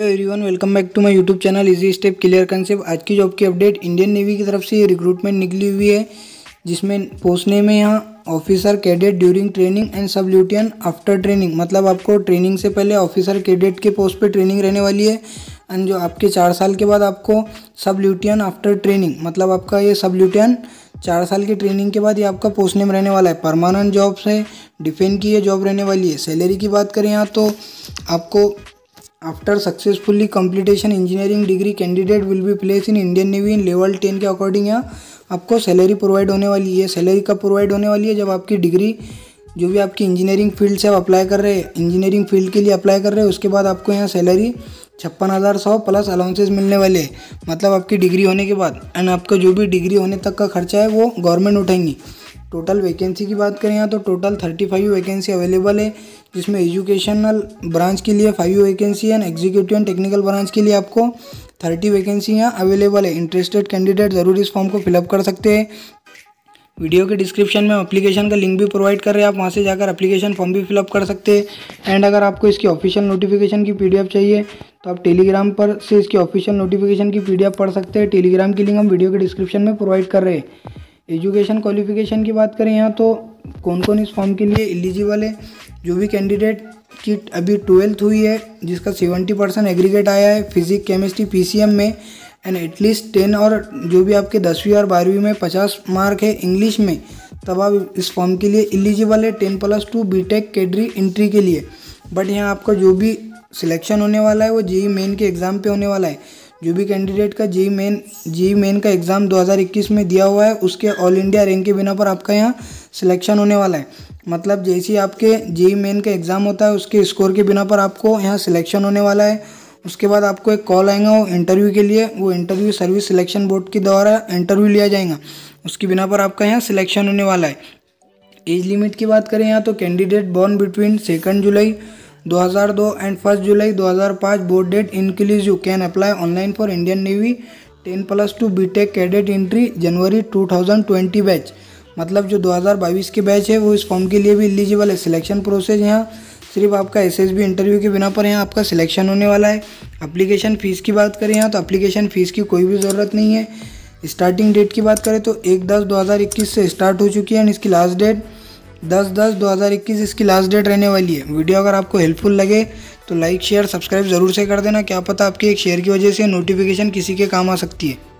Everyone, welcome back to my YouTube channel easy step clear concept. आज की job की update Indian navy की तरफ से ये रिक्रूटमेंट निकली हुई है, जिसमें पोस्ट नेम है यहाँ officer cadet during training and sub lieutenant after training. मतलब आपको ट्रेनिंग से पहले ऑफिसर कैडेट के पोस्ट पे ट्रेनिंग रहने वाली है, एंड जो आपके 4 साल के बाद आपको सब ल्यूटियन आफ्टर ट्रेनिंग, मतलब आपका ये सब ल्यूटियन 4 साल की ट्रेनिंग के बाद ये आपका पोस्ट नेम रहने वाला है। परमानेंट जॉब है, डिफेंस की ये जॉब रहने वाली है। सैलरी की बात करें यहाँ तो आपको after successfully completion engineering degree candidate will be place in Indian navy in level 10 के अकॉर्डिंग यहाँ आपको सैलरी प्रोवाइड होने वाली है। सैलरी कब प्रोवाइड होने वाली है? जब आपकी डिग्री जो भी आपकी इंजीनियरिंग फील्ड से आप अप्लाई कर रहे हैं, इंजीनियरिंग फील्ड के लिए अप्लाई कर रहे हैं, उसके बाद आपको यहाँ सैलरी 56,100 प्लस अलाउंसेस मिलने वाले हैं, मतलब आपकी डिग्री होने के बाद। एंड आपका जो भी डिग्री होने तक का खर्चा है वो गवर्नमेंट उठाएंगी। टोटल वैकेंसी की बात करें यहाँ तो टोटल 35 वैकेंसी अवेलेबल है, जिसमें एजुकेशनल ब्रांच के लिए 5 वैकेंसी है, एग्जीक्यूटिव एंड टेक्निकल ब्रांच के लिए आपको 30 वैकेंसी यहाँ अवेलेबल है। इंटरेस्टेड कैंडिडेट ज़रूर इस फॉर्म को फिलअप कर सकते हैं। वीडियो के डिस्क्रिप्शन में एप्लीकेशन का लिंक भी प्रोवाइड कर रहे हैं, आप वहाँ से जाकर एप्लीकेशन फॉर्म भी फिलअप कर सकते हैं। एंड अगर आपको इसकी ऑफिशियल नोटिफिकेशन की PDF चाहिए तो आप टेलीग्राम पर से इसकी ऑफिशियल नोटिफिकेशन की PDF पढ़ सकते हैं। टेलीग्राम की लिंक हम वीडियो के डिस्क्रिप्शन में प्रोवाइड कर रहे हैं। एजुकेशन क्वालिफिकेशन की बात करें यहाँ तो कौन कौन इस फॉर्म के लिए एलिजिबल है? जो भी कैंडिडेट की अभी 12th हुई है, जिसका 70% एग्रीगेट आया है फिजिक्स केमिस्ट्री PCM में, एंड एटलीस्ट 10 और जो भी आपके 10वीं और 12वीं में 50 मार्क है इंग्लिश में, तब आप इस फॉर्म के लिए एलिजिबल है। 10+2 B.tech कैडेट एंट्री के लिए। बट यहाँ आपका जो भी सिलेक्शन होने वाला है वो जेईई मेन के एग्ज़ाम पे होने वाला है। जो भी कैंडिडेट का जेईई मेन का एग्ज़ाम 2021 में दिया हुआ है, उसके ऑल इंडिया रैंक के बिना पर आपका यहाँ सिलेक्शन होने वाला है। मतलब जैसे ही आपके जेईई मेन का एग्ज़ाम होता है, उसके स्कोर के बिना पर आपको यहाँ सिलेक्शन होने वाला है। उसके बाद आपको एक कॉल आएगा वो इंटरव्यू के लिए, वो इंटरव्यू सर्विस सिलेक्शन बोर्ड के द्वारा इंटरव्यू लिया जाएगा, उसके बिना पर आपका यहाँ सिलेक्शन होने वाला है। एज लिमिट की बात करें यहाँ तो कैंडिडेट बॉर्न बिटवीन 2 जुलाई 2002 एंड 1 जुलाई 2005 both date inclusive can apply online for Indian navy 10+2 B.tech cadet entry January 2020 batch. मतलब जो 2022 के बैच है वो इस फॉर्म के लिए भी एलिजिबल है। सिलेक्शन प्रोसेस यहाँ सिर्फ आपका SSB इंटरव्यू के बिना पर यहाँ आपका सिलेक्शन होने वाला है। एप्लीकेशन फ़ीस की बात करें यहाँ तो एप्लीकेशन फ़ीस की कोई भी ज़रूरत नहीं है। स्टार्टिंग डेट की बात करें तो 1/10/2021 से स्टार्ट हो चुकी है, एंड इसकी लास्ट डेट 10/10/2021 इसकी लास्ट डेट रहने वाली है। वीडियो अगर आपको हेल्पफुल लगे तो लाइक शेयर सब्सक्राइब ज़रूर से कर देना, क्या पता आपकी एक शेयर की वजह से नोटिफिकेशन किसी के काम आ सकती है।